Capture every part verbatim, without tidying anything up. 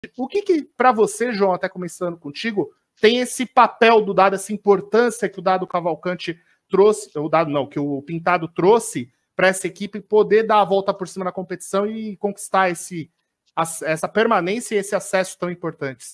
O que que, para você, João, até começando contigo, tem esse papel do Dado, essa importância que o Dado Cavalcante trouxe, o Dado não, que o Pintado trouxe para essa equipe poder dar a volta por cima na competição e conquistar esse, essa permanência e esse acesso tão importantes?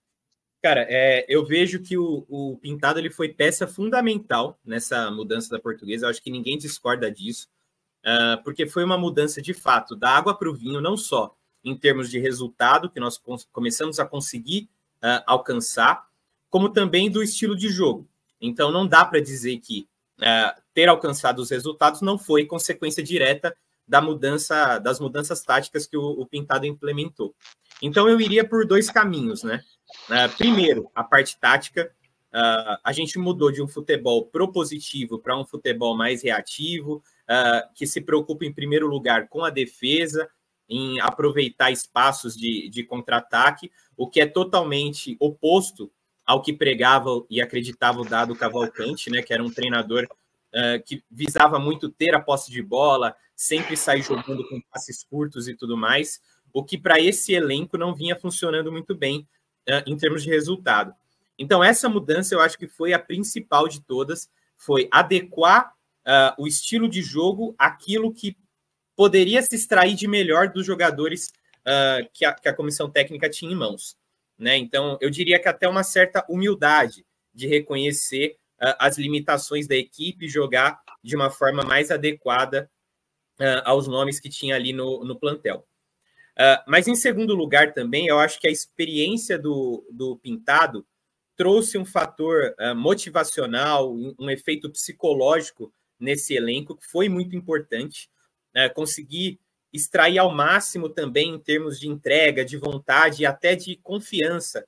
Cara, é, eu vejo que o, o Pintado ele foi peça fundamental nessa mudança da Portuguesa. Eu acho que ninguém discorda disso, uh, porque foi uma mudança de fato da água para o vinho, não só em termos de resultado, que nós começamos a conseguir uh, alcançar, como também do estilo de jogo. Então, não dá para dizer que uh, ter alcançado os resultados não foi consequência direta da mudança, das mudanças táticas que o, o Pintado implementou. Então, eu iria por dois caminhos, né? Uh, primeiro, a parte tática. Uh, a gente mudou de um futebol propositivo para um futebol mais reativo, uh, que se preocupa, em primeiro lugar, com a defesa, em aproveitar espaços de, de contra-ataque, o que é totalmente oposto ao que pregava e acreditava o Dado Cavalcante, né, que era um treinador uh, que visava muito ter a posse de bola, sempre sair jogando com passes curtos e tudo mais, o que para esse elenco não vinha funcionando muito bem uh, em termos de resultado. Então, essa mudança eu acho que foi a principal de todas, foi adequar uh, o estilo de jogo àquilo que poderia se extrair de melhor dos jogadores uh, que, a, que a comissão técnica tinha em mãos. Né? Então, eu diria que até uma certa humildade de reconhecer uh, as limitações da equipe e jogar de uma forma mais adequada uh, aos nomes que tinha ali no, no plantel. Uh, mas, em segundo lugar, também, eu acho que a experiência do, do Pintado trouxe um fator uh, motivacional, um, um efeito psicológico nesse elenco que foi muito importante. Uh, conseguir extrair ao máximo também em termos de entrega, de vontade e até de confiança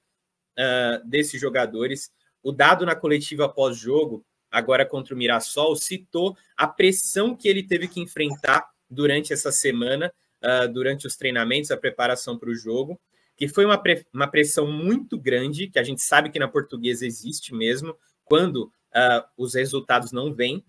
uh, desses jogadores. O Dado, na coletiva pós-jogo, agora contra o Mirassol, citou a pressão que ele teve que enfrentar durante essa semana, uh, durante os treinamentos, a preparação para o jogo, que foi uma, pre uma pressão muito grande, que a gente sabe que na Portuguesa existe mesmo, quando uh, os resultados não vêm.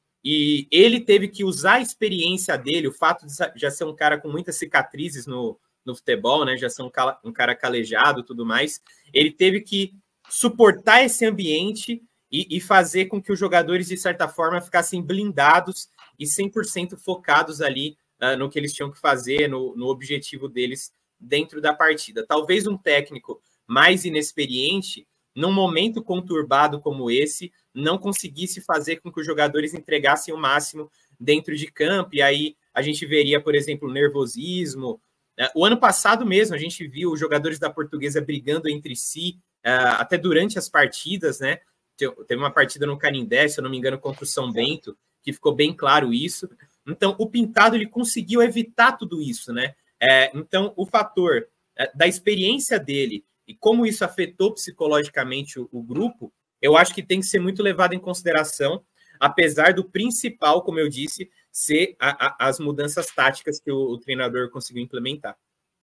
E ele teve que usar a experiência dele, o fato de já ser um cara com muitas cicatrizes no, no futebol, né? Já ser um, cala, um cara calejado e tudo mais. Ele teve que suportar esse ambiente e, e fazer com que os jogadores, de certa forma, ficassem blindados e cem por cento focados ali uh, no que eles tinham que fazer, no, no objetivo deles dentro da partida. Talvez um técnico mais inexperiente, num momento conturbado como esse, não conseguisse fazer com que os jogadores entregassem o máximo dentro de campo, e aí a gente veria, por exemplo, nervosismo. O ano passado mesmo, a gente viu os jogadores da Portuguesa brigando entre si, até durante as partidas, né? Teve uma partida no Canindé, se eu não me engano, contra o São Bento, que ficou bem claro isso. Então, o Pintado, ele conseguiu evitar tudo isso, né? Então, o fator da experiência dele e como isso afetou psicologicamente o, o grupo, eu acho que tem que ser muito levado em consideração, apesar do principal, como eu disse, ser a, a, as mudanças táticas que o, o treinador conseguiu implementar.